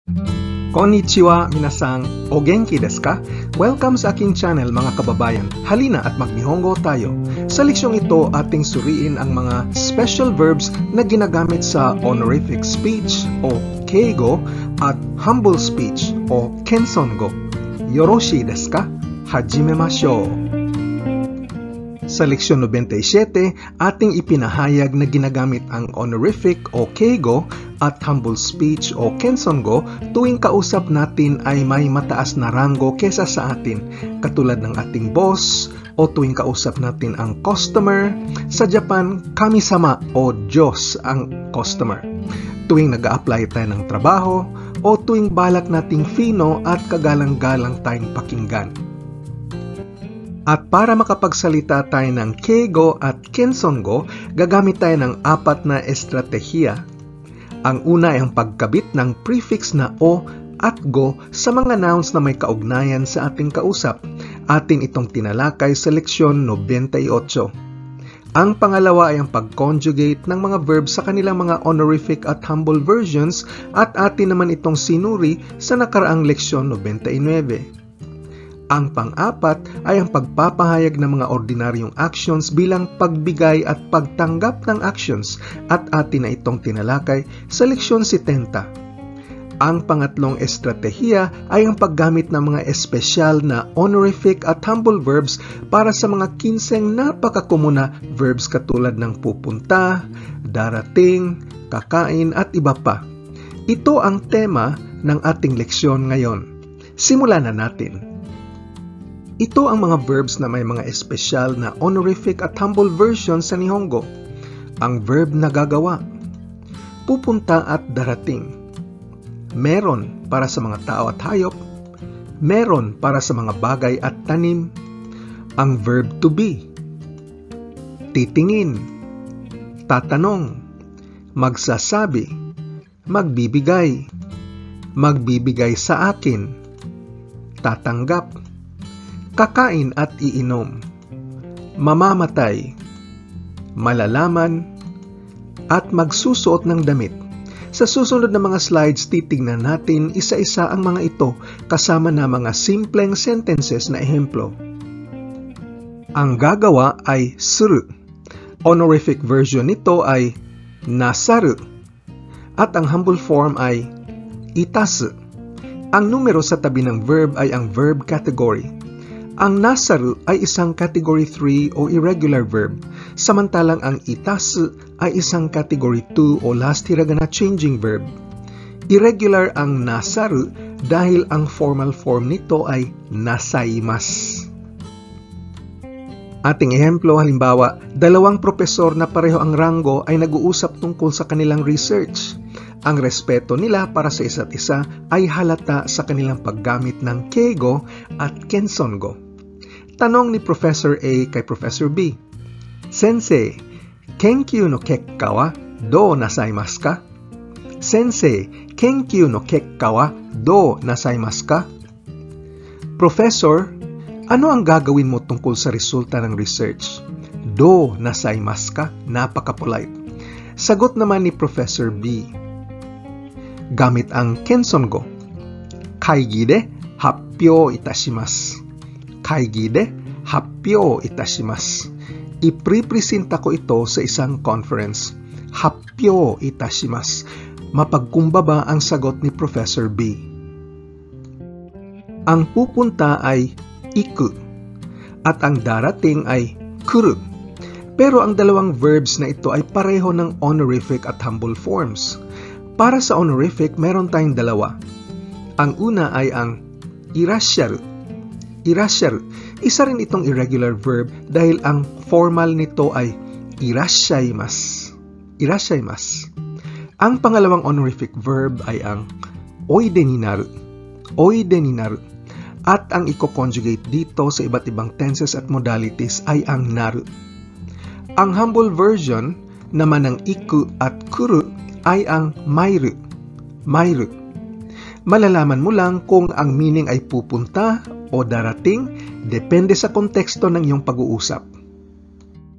Konnichiwa, minasang, o genki desu ka? Welcome sa aking channel mga kababayan. Halina at mag-Nihongo tayo. Sa leksyong ito, ating suriin ang mga special verbs na ginagamit sa honorific speech o keigo at humble speech o kensongo. Yoroshii desu ka? Hajimemashou. Sa leksyon 97, ating ipinahayag na ginagamit ang honorific o keigo at humble speech o kensongo tuwing kausap natin ay may mataas na ranggo kesa sa atin, katulad ng ating boss o tuwing kausap natin ang customer. Sa Japan, kami-sama o Diyos ang customer. Tuwing nag-a-apply tayo ng trabaho o tuwing balak nating fino at kagalang-galang tayong pakinggan. At para makapagsalita tayo ng keigo at kensongo, gagamit tayo ng 4 na estratehiya. Ang una ay ang pagkabit ng prefix na o at go sa mga nouns na may kaugnayan sa ating kausap. Atin itong tinalakay sa leksyon 98. Ang pangalawa ay ang pag-conjugate ng mga verbs sa kanilang mga honorific at humble versions at atin naman itong sinuri sa nakaraang leksyon 99. Ang pang-apat ay ang pagpapahayag ng mga ordinaryong actions bilang pagbigay at pagtanggap ng actions at atin na itong tinalakay sa leksyon 70. Ang pangatlong estratehiya ay ang paggamit ng mga espesyal na honorific at humble verbs para sa mga 15 napakakomuna verbs katulad ng pupunta, darating, kakain at iba pa. Ito ang tema ng ating leksyon ngayon. Simulan na natin. Ito ang mga verbs na may mga espesyal na honorific at humble version sa Nihongo. Ang verb na gagawa, pupunta at darating. Meron para sa mga tao at hayop. Meron para sa mga bagay at tanim. Ang verb to be, titingin, tatanong, magsasabi, magbibigay, magbibigay sa akin, tatanggap, kakain at iinom, mamamatay, malalaman, at magsusuot ng damit. Sa susunod na mga slides, titignan natin isa-isa ang mga ito kasama na mga simpleng sentences na ehemplo. Ang gagawa ay suru. Honorific version nito ay nasaru. At ang humble form ay itasu. Ang numero sa tabi ng verb ay ang verb category. Ang nasaru ay isang category 3 o irregular verb, samantalang ang itasu ay isang category 2 o last hiragana changing verb. Irregular ang nasaru dahil ang formal form nito ay nasaimasu. Ating ehemplo, halimbawa, 2 propesor na pareho ang ranggo ay nag-uusap tungkol sa kanilang research. Ang respeto nila para sa isa't isa ay halata sa kanilang paggamit ng keigo at kensongo. Tanong ni Professor A kay Professor B, Sensei, kenkyu no kekka wa dou nasaimasu ka? Sensei, kenkyu no kekka wa dou nasaimasu ka? Professor, ano ang gagawin mo tungkol sa resulta ng research? Dou nasaimasu ka? Napaka-polite. Sagot naman ni Professor B, gamit ang kensongo, kaigi de happyou itashimasu. Kaigi de happyou itashimasu. Ipripresenta ko ito sa isang conference. Happyou itashimasu. Mapagkumbaba ang sagot ni Professor B. Ang pupunta ay iku at ang darating ay kuru. Pero ang dalawang verbs na ito ay pareho ng honorific at humble forms. Para sa honorific, meron tayong dalawa. Ang una ay ang irasyaru. Irasyaru, isa rin itong irregular verb dahil ang formal nito ay irashaimasu. Irashaimasu. Ang pangalawang honorific verb ay ang oide ni naru. Oide ni naru. At ang i-conjugate dito sa iba't ibang tenses at modalities ay ang naru. Ang humble version naman ng iku at kuru ay ang mairu. Mairu. Malalaman mo lang kung ang meaning ay pupunta o darating, depende sa konteksto ng iyong pag-uusap.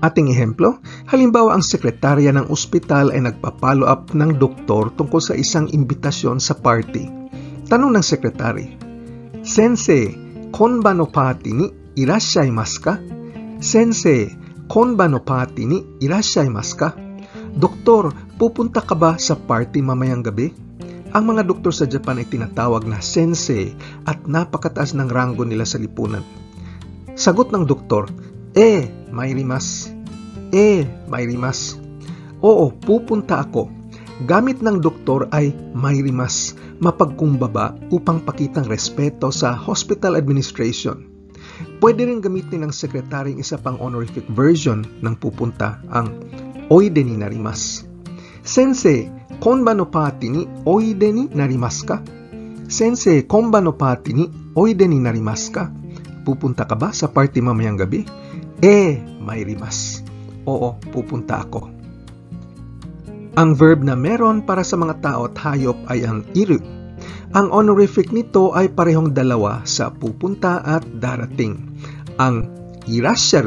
Ating ehemplo, halimbawa ang sekretarya ng ospital ay nagpa-follow up ng doktor tungkol sa isang imbitasyon sa party. Tanong ng sekretary, Sensei, konba no party ni irashaimasu ka? Sensei, konba no party ni irashaimasu ka? Doktor, pupunta ka ba sa party mamayang gabi? Ang mga doktor sa Japan ay tinatawag na sensei at napakataas ng ranggo nila sa lipunan. Sagot ng doktor, mairimasu. Mairimasu. Oo, pupunta ako. Gamit ng doktor ay mairimasu, mapagkumbaba upang pakitang respeto sa hospital administration. Pwede rin gamitin ng sekretaryong isa pang honorific version ng pupunta, ang oide ni narimasu. Sensei, konba no party ni oide ni narimasu ka? Sensei, konba no party ni oide ni narimasu ka? Pupunta ka ba sa party mamayang gabi? Mairimasu. Oo, pupunta ako. Ang verb na meron para sa mga tao at hayop ay ang iru. Ang honorific nito ay parehong dalawa sa pupunta at darating. Ang irasharu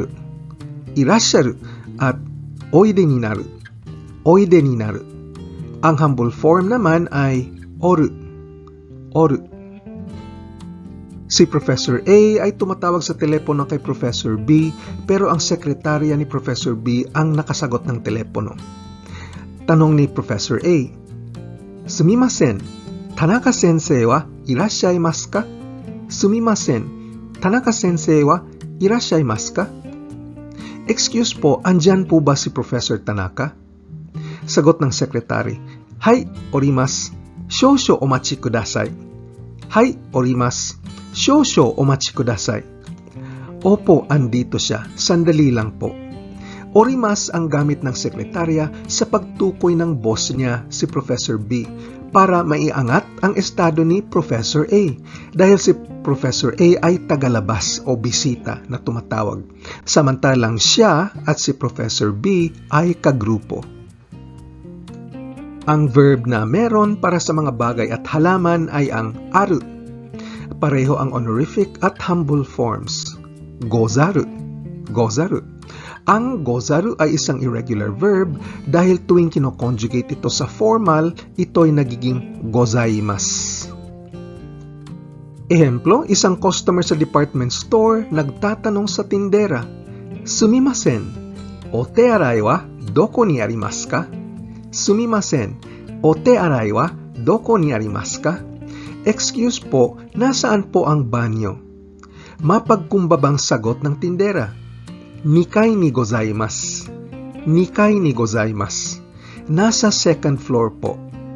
at oide ni naru. Ang humble form naman ay oru. Si Professor A ay tumatawag sa telepono kay Professor B, pero ang sekretarya ni Professor B ang nakasagot ng telepono. Tanong ni Professor A, Sumimasen, Tanaka Sensei wa irashaimasu ka? Sumimasen, Tanaka Sensei wa irashaimasu ka? Excuse po, andyan po ba si Professor Tanaka? Sagot ng sekretary, Hai, orimasu. Shōshō omachi kudasai. Hai, orimasu. Shōshō omachi kudasai. Opo, andito siya. Sandali lang po. Orimas ang gamit ng sekretarya sa pagtukoy ng boss niya, si Professor B, para maiangat ang estado ni Professor A dahil si Professor A ay tagalabas o bisita na tumatawag, samantalang siya at si Professor B ay kagrupo. Ang verb na meron para sa mga bagay at halaman ay ang aru. Pareho ang honorific at humble forms. Gozaru. Ang gozaru ay isang irregular verb dahil tuwing kino-conjugate ito sa formal, ito ay nagiging gozaimasu. Ehemplo, isang customer sa department store nagtatanong sa tindera, Sumimasen, ote arai wa doko ni arimasu ka? Sumimasen, ote arai wa doko ni arimasu ka? Excuse po, nasaan po ang banyo? Mapagkumbabang sagot ng tindera, Nikai ni gozaimasu. Nikai ni gozaimasu. Nasa second floor po.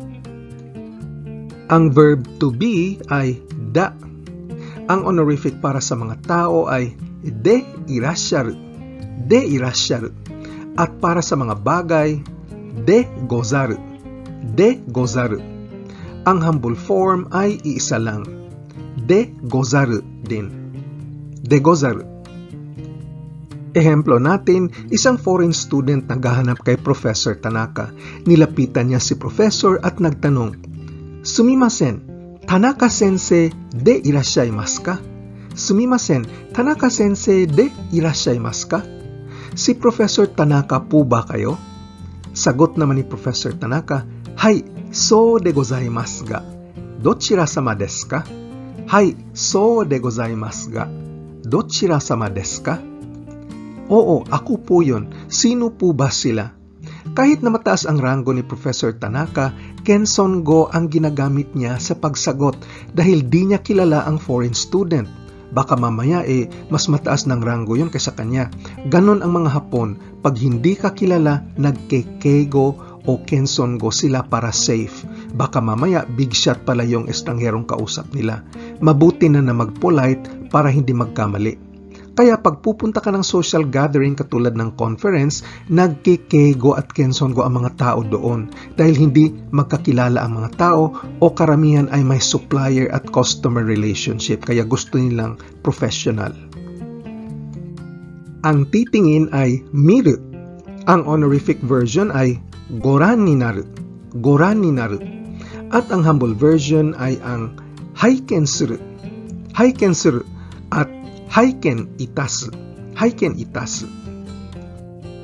Ang verb to be ay da. Ang honorific para sa mga tao ay de irasharu. De irasharu. At para sa mga bagay, de gozaru. De gozaru. Ang humble form ay iisa lang. De gozaru din. De gozaru. Ehemplo natin, isang foreign student naghahanap kay Professor Tanaka. Nilapitan niya si Professor at nagtanong, Sumimasen, Tanaka Sensei de irashaimasu ka? Sumimasen, Tanaka Sensei de irashaimasu ka? Si Professor Tanaka po ba kayo? Sagot naman ni Professor Tanaka, Hai, so de gozaimasu ga. Dochira sama desu ka? Hai, so de gozaimasu ga. Dochira sama desu ka? Oo, ako po yun. Sino po ba sila? Kahit na mataas ang ranggo ni Professor Tanaka, Kensongo ang ginagamit niya sa pagsagot dahil di niya kilala ang foreign student. Baka mamaya mas mataas ng ranggo yun kaysa kanya. Ganon ang mga Hapon, pag hindi ka kilala, nagkekeigo o Kensongo sila para safe. Baka mamaya big shot pala yung estrangherong kausap nila. Mabuti na mag-polite para hindi magkamali. Kaya pag pupunta ka ng social gathering katulad ng conference, nagkikego at kensongo ang mga tao doon dahil hindi magkakilala ang mga tao o karamihan ay may supplier at customer relationship kaya gusto nilang professional. Ang titingin ay miru. Ang honorific version ay goran ni naru. Goran ni naru. At ang humble version ay ang haiken suru. Haiken suru at haiken itasu. Haiken itasu.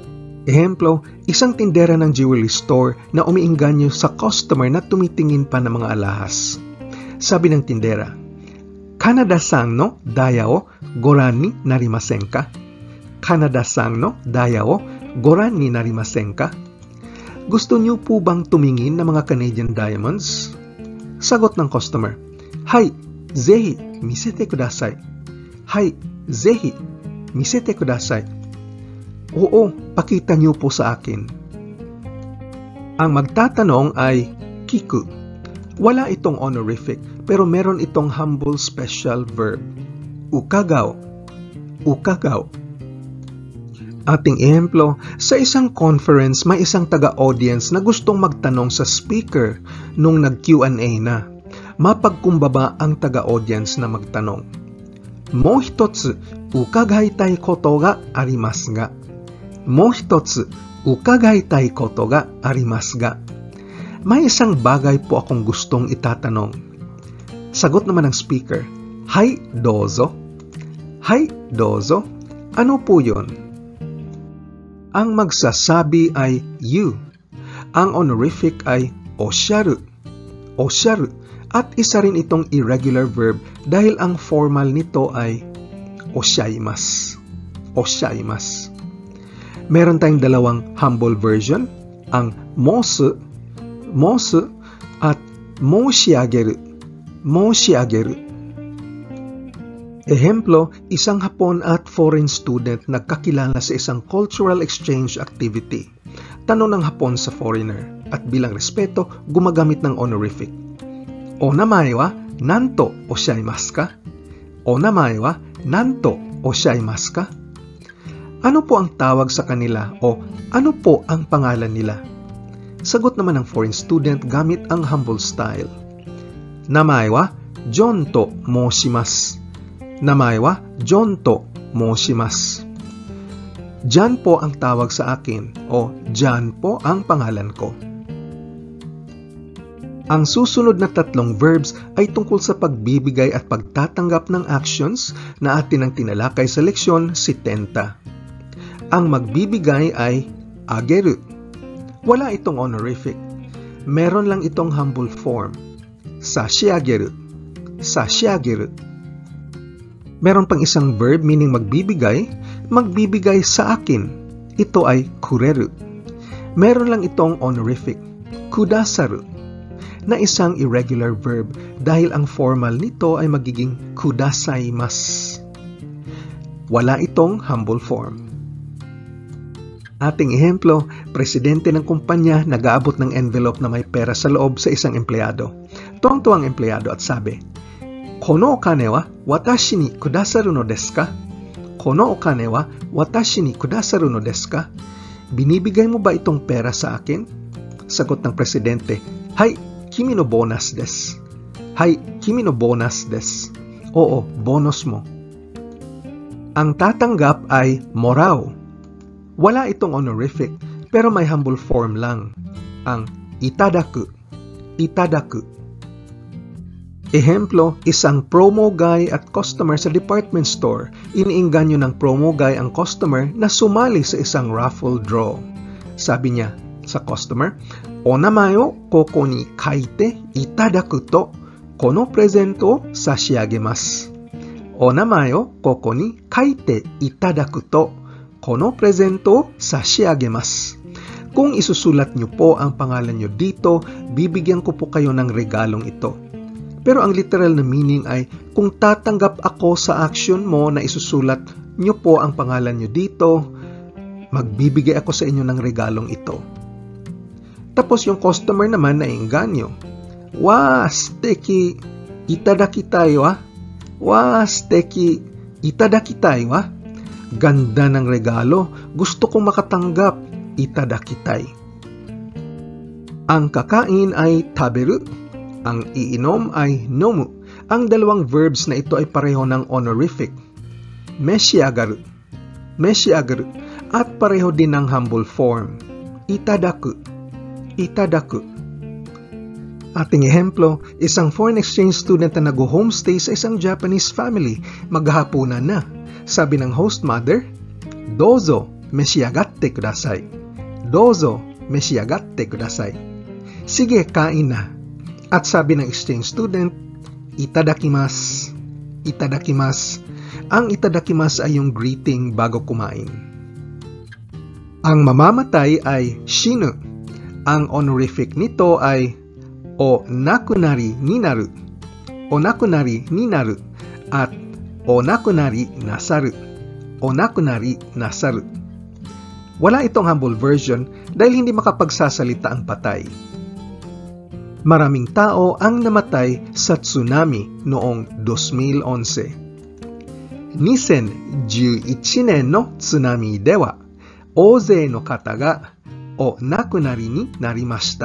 Ehemplo, isang tindera ng jewelry store na umiingganyo sa customer na tumitingin pa ng mga alahas. Sabi ng tindera, "Kanada-san no daya o goran ni narimasen ka? Kanada-san no daya o goran ni narimasen ka?" Gusto niyo po bang tumingin ng mga Canadian diamonds? Sagot ng customer, "Hai, zehi misete kudasai." "Hai, zehi misete kudasai." Oo, pakita niyo po sa akin. Ang magtatanong ay kiku. Wala itong honorific, pero meron itong humble special verb. Ukagaw. Ukagaw. Ating ehemplo, sa isang conference, may isang taga-audience na gustong magtanong sa speaker nung nag-Q&A na. Mapagkumbaba ang taga-audience na magtanong. "Mou hitotsu, ukagaitai koto ga arimasu ga. Mou hitotsu, ukagaitai koto ga arimasu ga." May isang bagay po akong gustong itatanong. Sagot naman ng speaker, "Hai, dozo." "Hai, dozo." Ano po yun? Ang magsasabi ay you. Ang honorific ay osharu. Osharu. At isa rin itong irregular verb dahil ang formal nito ay oshaimasu. Oshaimasu. Meron tayong dalawang humble version, ang mosu at moshiageru. Moshiageru. Ehemplo, isang Hapon at foreign student nagkakilala sa isang cultural exchange activity. Tanong ng Hapon sa foreigner at bilang respeto, gumagamit ng honorific. "Onamae wa nanto oshaimasu ka? Onamae wa nanto oshaimasu ka?" Ano po ang tawag sa kanila o ano po ang pangalan nila? Sagot naman ng foreign student gamit ang humble style. "Namae wa John to moshimasu. Namae wa John to moshimasu." John po ang tawag sa akin o John po ang pangalan ko. Ang susunod na tatlong verbs ay tungkol sa pagbibigay at pagtatanggap ng actions na atin ang tinalakay sa leksyon 70. Ang magbibigay ay ageru. Wala itong honorific. Meron lang itong humble form. Sashiageru. Sashiageru. Meron pang isang verb meaning magbibigay, magbibigay sa akin. Ito ay kureru. Meron lang itong honorific. Kudasaru. Na isang irregular verb dahil ang formal nito ay magiging kudasaimasu. Wala itong humble form. Ating ehemplo, presidente ng kumpanya nag-aabot ng envelope na may pera sa loob sa isang empleyado. Tuwang-tuwang empleyado at sabi, "Kono okane wa watashi ni kudasaru no desu ka? Kono okane wa watashi ni kudasaru no desu ka?" Binibigay mo ba itong pera sa akin? Sagot ng presidente, "Hai, kimi no bonus desu." "Hai, kimi no bonus desu." Oo, bonus mo. Ang tatanggap ay morao. Wala itong honorific, pero may humble form lang. Ang itadaku. Itadaku. Ehemplo, isang promo guy at customer sa department store. Iniingganyo ng promo guy ang customer na sumali sa isang raffle draw. Sabi niya sa customer, "Onamae o koko ni kaite itadaku to kono presento o sashiagemasu. Onamae o koko ni kaite itadaku to kono presento o sashiagemasu." Kung isusulat niyo po ang pangalan niyo dito, bibigyan ko po kayo ng regalong ito. Pero ang literal na meaning ay, kung tatanggap ako sa action mo na isusulat niyo po ang pangalan niyo dito, magbibigay ako sa inyo ng regalong ito. Tapos yung customer naman nainganyo. "Wa, steki, itadakitai wa. Wa, steki, itadakitai wa." Ganda ng regalo, gusto kong makatanggap, itadakitai. Ang kakain ay taberu, ang iinom ay nomu. Ang dalawang verbs na ito ay pareho ng honorific. Meshiagaru. Meshiagaru. At pareho din ng humble form. Itadaku. Itadaku. Ating ehemplo, isang foreign exchange student na nag-homestay sa isang Japanese family. Maghahapunan na. Sabi ng host mother, "Dozo, meshiyagatte kudasai. Dozo, meshiyagatte kudasai. Sige, kain na. At sabi ng exchange student, itadakimasu. Itadakimasu. Ang itadakimasu ay yung greeting bago kumain. Ang mamamatay ay shinu. Ang honorific nito ay onakunari ni naru. Onakunari ni naru at onakunari nasaru. Onakunari nasaru. Wala itong humble version dahil hindi makapagsasalita ang patay. Maraming tao ang namatay sa tsunami noong 2011. 2011年の津波では大勢の方がお亡くなりになりました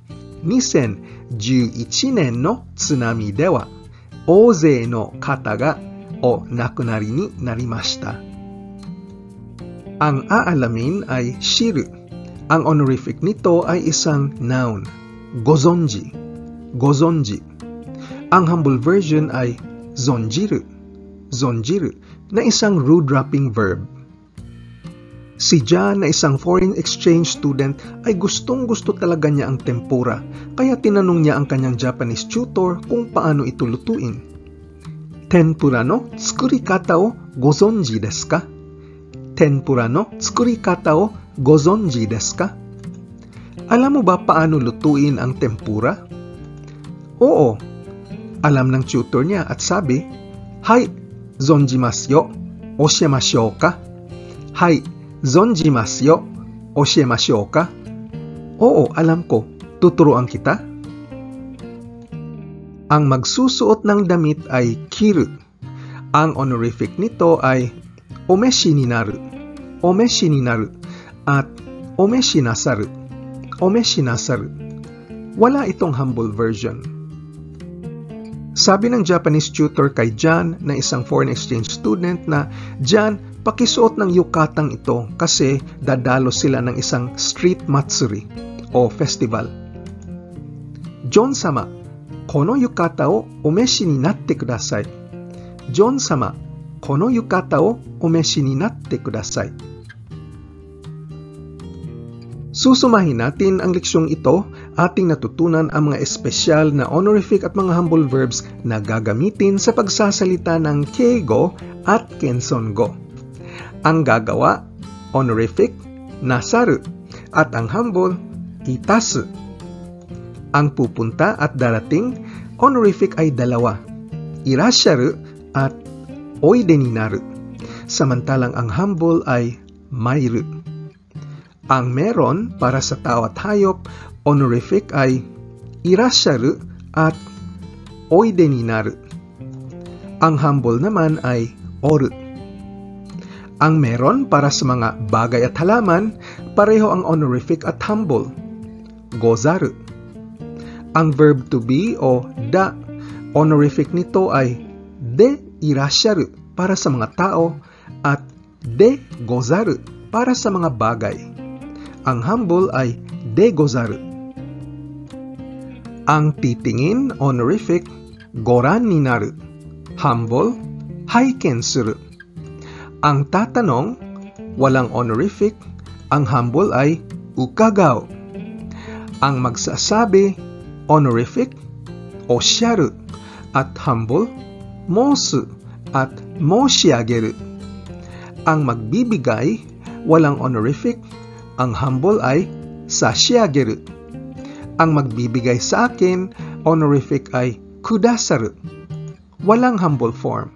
。2011年の津波では大勢の方がお亡くなりになりました。Ang aalamin ay shiru. Ang honorific nito ay isang noun. Gozonji. Gozonji. Ang humble version ay zonjiru. Zonjiru na isang rude-wrapping verb. Si John na isang foreign exchange student ay gustong-gusto talaga niya ang tempura, kaya tinanong niya ang kanyang Japanese tutor kung paano ito lutuin. Tempura no tsukurikata o gozonji desu ka? Tempura no tsukurikata o gozonji desu ka? Alam mo ba paano lutuin ang tempura? Oo, alam ng tutor niya at sabi, Hai, zonjimasu yo, oshiemashou ka? Hai, zonjimasu yo, oshiemashou ka? Oo, alam ko. Tuturuan kita? Ang magsusuot ng damit ay kiru. Ang honorific nito ay omeshi ni naru. Omeshi ni naru at omeshi nasaru. Omeshi nasaru. Wala itong humble version. Sabi ng Japanese tutor kay John na isang foreign exchange student na, John, pakisuot ng yukatang ito kasi dadalo sila ng isang street matsuri o festival. John-sama, kono yukata o omeshi ni natte kudasai. John-sama, kono yukata o omeshi ni natte kudasai. Susumahin natin ang leksyong ito, ating natutunan ang mga espesyal na honorific at mga humble verbs na gagamitin sa pagsasalita ng keigo at kensongo. Ang gagawa, honorific, nasaru, at ang humble, itasu. Ang pupunta at darating, honorific ay dalawa, irasharu at oide ni naru. Samantalang ang humble ay mairu. Ang meron para sa tao at hayop, honorific ay irasharu at oide ni naru. Ang humble naman ay oru. Ang meron para sa mga bagay at halaman, pareho ang honorific at humble, gozaru. Ang verb to be o da, honorific nito ay de irasharu para sa mga tao at de gozaru para sa mga bagay. Ang humble ay de gozaru. Ang titingin, honorific, goran ni naru. Humble, haiken suru. Ang tatanong, walang honorific, ang humble ay ukagao. Ang magsasabi, honorific, osharu, at humble, mosu, at moshiageru. Ang magbibigay, walang honorific, ang humble ay sashiageru. Ang magbibigay sa akin, honorific ay kudasaru. Walang humble form.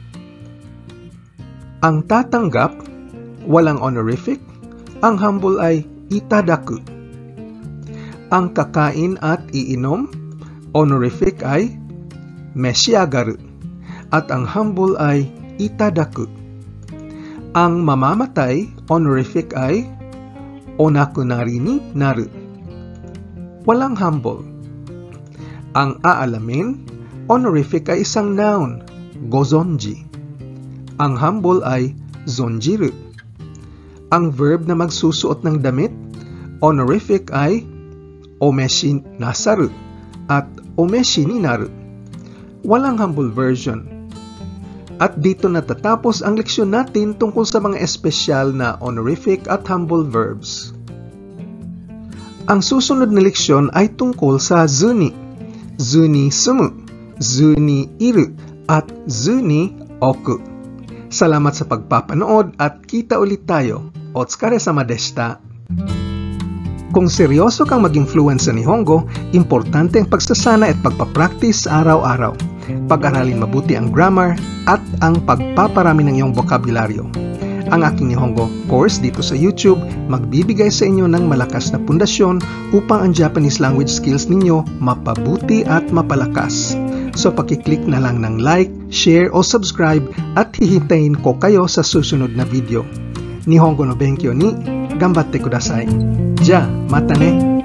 Ang tatanggap, walang honorific, ang humble ay itadaku. Ang kakain at iinom, honorific ay meshiagaru. At ang humble ay itadaku. Ang mamamatay, honorific ay onakunari ni naru. Walang humble. Ang aalamin, honorific ay isang noun, gozonji. Ang humble ay zonjiru. Ang verb na magsusuot ng damit, honorific ay omeshi nasaru at omeshi ni naru. Walang humble version. At dito natatapos ang leksyon natin tungkol sa mga espesyal na honorific at humble verbs. Ang susunod na leksyon ay tungkol sa zu ni sumu, zu ni iru, at zu ni oku. Salamat sa pagpapanood at kita ulit tayo. Otsukaresama deshita. Kung seryoso kang maging fluent sa Nihongo, importante ang pagsasana at pagpapractice araw-araw. Pag-aralin mabuti ang grammar at ang pagpaparami ng iyong bokabularyo. Ang aking Nihongo course dito sa YouTube magbibigay sa inyo ng malakas na pundasyon upang ang Japanese language skills ninyo mapabuti at mapalakas. So pakiclick na lang ng like, share o subscribe at hihintayin ko kayo sa susunod na video. Nihongo no benkyo ni gambatte kudasai. Ja, mata ne!